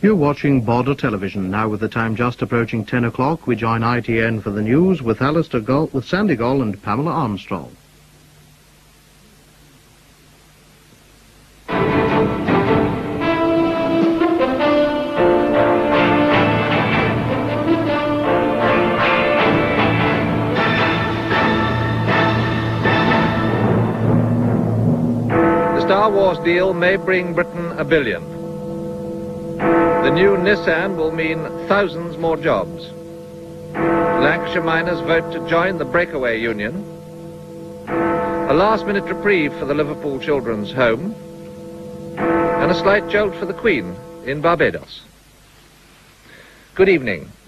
You're watching Border Television. Now with the time just approaching 10 o'clock, we join ITN for the news with Sandy Goll and Pamela Armstrong. The Star Wars deal may bring Britain $1 billion. The new Nissan will mean thousands more jobs. Lancashire miners vote to join the breakaway union. A last-minute reprieve for the Liverpool Children's Home. And a slight jolt for the Queen in Barbados. Good evening.